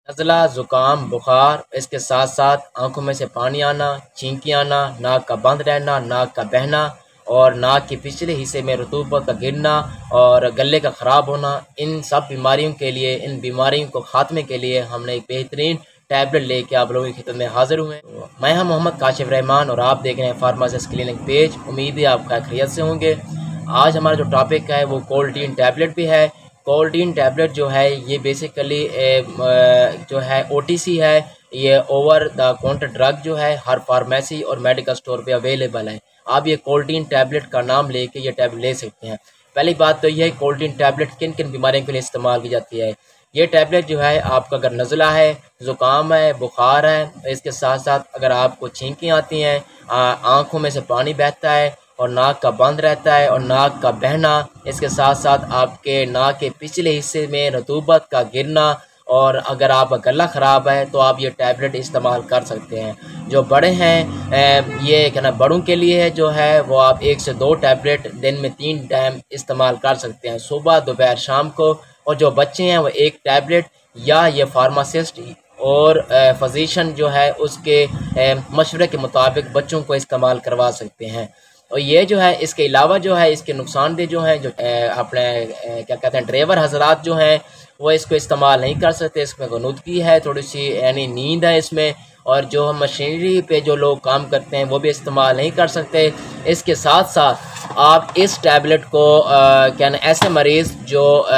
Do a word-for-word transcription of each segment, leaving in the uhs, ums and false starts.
नज़ला, ज़ुकाम, बुखार, इसके साथ साथ आंखों में से पानी आना, छींकी आना, नाक का बंद रहना, नाक का बहना और नाक के पिछले हिस्से में रतूबत का गिरना और गले का ख़राब होना, इन सब बीमारियों के लिए इन बीमारियों को ख़ात्मे के लिए हमने एक बेहतरीन टैबलेट लेके आप लोगों की खिदमत में हाजिर हुए। मैं हम मोहम्मद काशिफ रहमान और आप देख रहे हैं फार्मासिस्ट क्लिनिक पेज। उम्मीद है आप खैरियत से होंगे। आज हमारा जो टॉपिक है वो कोल्टीन टैबलेट भी है। कोल्टीन टैबलेट जो है ये बेसिकली जो है ओटीसी है, ये ओवर द काउंटर ड्रग जो है हर फार्मेसी और मेडिकल स्टोर पे अवेलेबल है। आप ये कोल्टीन टैबलेट का नाम लेके ये टैबलेट ले सकते हैं। पहली बात तो ये है कोल्टीन टैबलेट किन किन बीमारियों के लिए इस्तेमाल की जाती है। ये टैबलेट जो है आपका अगर नज़ला है, ज़ुकाम है, बुखार है, इसके साथ साथ अगर आपको छींकें आती हैं, आँखों में से पानी बहता है और नाक का बंद रहता है और नाक का बहना, इसके साथ साथ आपके नाक के पिछले हिस्से में रतूबत का गिरना और अगर आपका गला ख़राब है तो आप ये टैबलेट इस्तेमाल कर सकते हैं। जो बड़े हैं ये क्या ना बड़ों के लिए है जो है वो आप एक से दो टैबलेट दिन में तीन टाइम इस्तेमाल कर सकते हैं, सुबह, दोपहर, शाम को। और जो बच्चे हैं वो एक टैबलेट या ये फार्मासिस्ट और फिजिशियन जो है उसके मशवरे के मुताबिक बच्चों को इस्तेमाल करवा सकते हैं। और ये जो है इसके अलावा जो है इसके नुकसानदेह जो हैं जो अपने क्या कहते हैं ड्राइवर हजरात जो हैं वो इसको इस्तेमाल नहीं कर सकते। इसमें गनुदगी है, थोड़ी सी यानी नींद है इसमें, और जो हम मशीनरी पे जो लोग काम करते हैं वो भी इस्तेमाल नहीं कर सकते। इसके साथ साथ आप इस टैबलेट को आ, क्या ना ऐसे मरीज़ जो आ,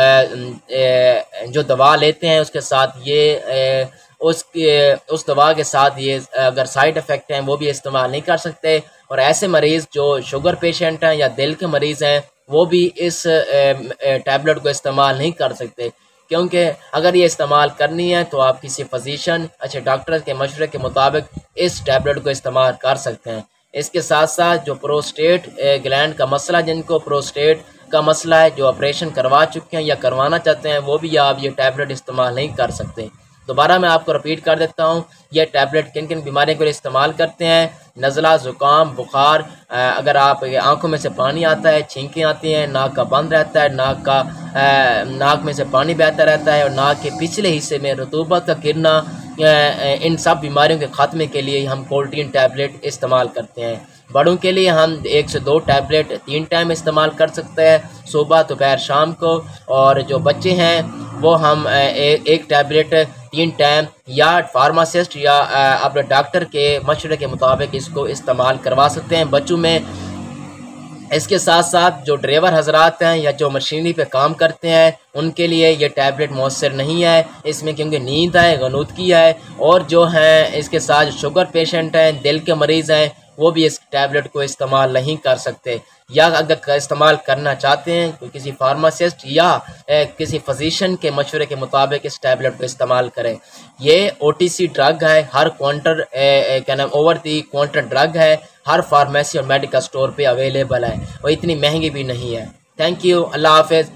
आ, जो दवा लेते हैं उसके साथ ये आ, उसके उस दवा के साथ ये अगर साइड इफ़ेक्ट हैं वो भी इस्तेमाल नहीं कर सकते। और ऐसे मरीज़ जो शुगर पेशेंट हैं या दिल के मरीज़ हैं वो भी इस टैबलेट को इस्तेमाल नहीं कर सकते, क्योंकि अगर ये इस्तेमाल करनी है तो आप किसी फिजिशियन अच्छे डॉक्टर के मशवरे के मुताबिक इस टैबलेट को इस्तेमाल कर सकते हैं। इसके साथ साथ जो प्रोस्टेट ग्लैंड का मसला, जिनको प्रोस्टेट का मसला है, जो ऑपरेशन करवा चुके हैं या करवाना चाहते हैं, वो भी आप ये टैबलेट इस्तेमाल नहीं कर सकते। दोबारा मैं आपको रिपीट कर देता हूँ, यह टैबलेट किन किन बीमारियों के लिए इस्तेमाल करते हैं। नज़ला, ज़ुकाम, बुखार, अगर आप आंखों में से पानी आता है, छींकें आती हैं, नाक का बंद रहता है, नाक का नाक में से पानी बहता रहता है और नाक के पिछले हिस्से में रतूबत का गिरना, इन सब बीमारियों के ख़ात्मे के लिए हम कोल्टीन टैबलेट इस्तेमाल करते हैं। बड़ों के लिए हम एक से दो टैबलेट तीन टाइम इस्तेमाल कर सकते हैं, सुबह, दोपहर, शाम को। और जो बच्चे हैं वो हम ए, एक टैबलेट तीन टाइम या फार्मासिस्ट या अपने डॉक्टर के मशवरे के मुताबिक इसको इस्तेमाल करवा सकते हैं बच्चों में। इसके साथ साथ जो ड्राइवर हजरात हैं या जो मशीनरी पे काम करते हैं उनके लिए ये टैबलेट मौसर नहीं है इसमें, क्योंकि नींद है, गनुदगी है। और जो हैं इसके साथ शुगर पेशेंट हैं, दिल के मरीज़ हैं, वो भी इस टैबलेट को इस्तेमाल नहीं कर सकते। या अगर इस्तेमाल करना चाहते हैं तो किसी फार्मासिस्ट या ए, किसी फिजिशियन के मशवरे के मुताबिक इस टैबलेट को इस्तेमाल करें। ये ओटीसी ड्रग है, हर काउंटर क्या नाम ओवर दी काउंटर ड्रग है, हर फार्मेसी और मेडिकल स्टोर पे अवेलेबल है और इतनी महंगी भी नहीं है। थैंक यू, अल्लाह हाफिज़।